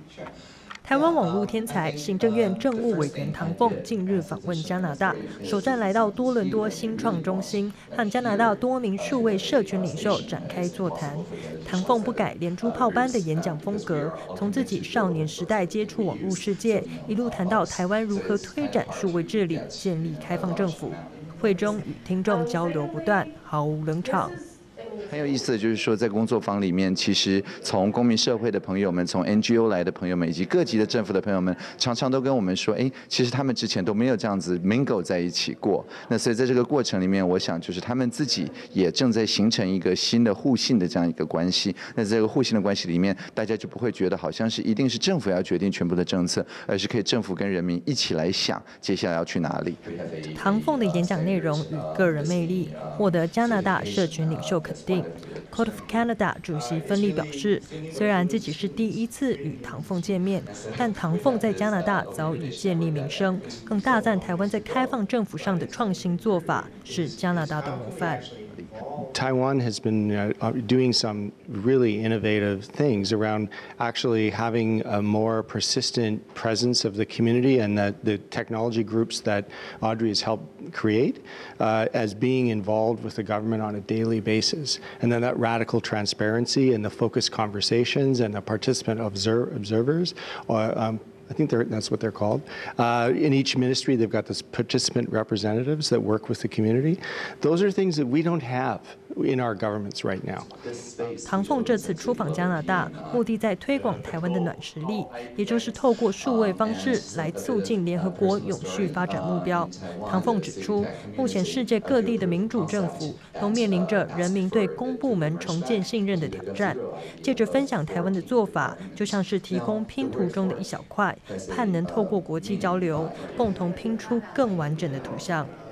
台湾网络天才、行政院政务委员唐凤近日访问加拿大，首站来到多伦多新创中心，和加拿大多名数位社群领袖展开座谈。唐凤不改连珠炮般的演讲风格，从自己少年时代接触网络世界，一路谈到台湾如何推展数位治理、建立开放政府。会中与听众交流不断，毫无冷场。 很有意思的就是说，在工作坊里面，其实从公民社会的朋友们、从 NGO 来的朋友们，以及各级的政府的朋友们，常常都跟我们说，其实他们之前都没有这样子 mingle 在一起过。那所以在这个过程里面，我想就是他们自己也正在形成一个新的互信的这样一个关系。那在这个互信的关系里面，大家就不会觉得好像是一定是政府要决定全部的政策，而是可以政府跟人民一起来想接下来要去哪里。 唐凤的演讲内容与个人魅力获得加拿大社群领袖肯定。Code of Canada 主席芬利表示，虽然自己是第一次与唐凤见面，但唐凤在加拿大早已建立名声，更大赞台湾在开放政府上的创新做法是加拿大的模范。 Taiwan has been doing some really innovative things around actually having a more persistent presence of the community and the technology groups that Audrey has helped create as being involved with the government on a daily basis. And then that radical transparency and the focused conversations and the participant observers I think that's what they're called. In each ministry, they've got this participant representatives that work with the community. Those are things that we don't have in our governments right now. 唐凤这次出访加拿大，目的在推广台湾的暖实力，也就是透过数位方式来促进联合国永续发展目标。唐凤指出，目前世界各地的民主政府都面临着人民对公部门重建信任的挑战。借着分享台湾的做法，就像是提供拼图中的一小块，盼能透过国际交流，共同拼出更完整的图像。